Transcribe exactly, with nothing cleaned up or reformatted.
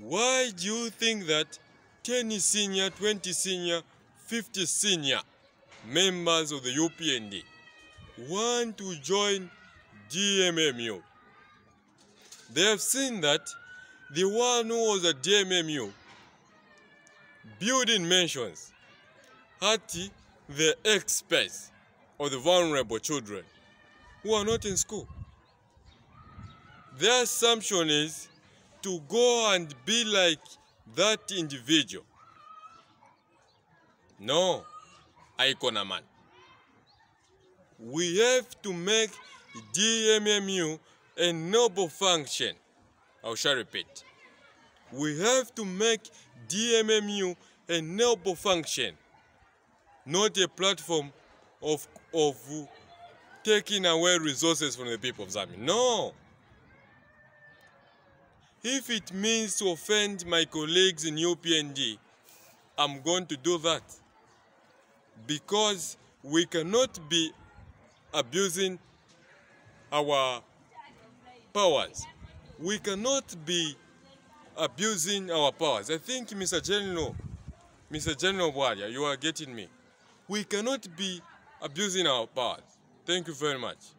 Why do you think that ten senior, twenty senior, fifty senior members of the U P N D want to join D M M U? They have seen that the one who was at D M M U building mansions at the expense of the vulnerable children who are not in school. Their assumption is to go and be like that individual. No, Aikonaman. We have to make D M M U a noble function. I shall repeat. We have to make D M M U a noble function, not a platform of, of taking away resources from the people of Zambia. No. If it means to offend my colleagues in U P N D, I'm going to do that. Because we cannot be abusing our powers. We cannot be abusing our powers. I think, Mister General, Mister General Bwalia, you are getting me. We cannot be abusing our powers. Thank you very much.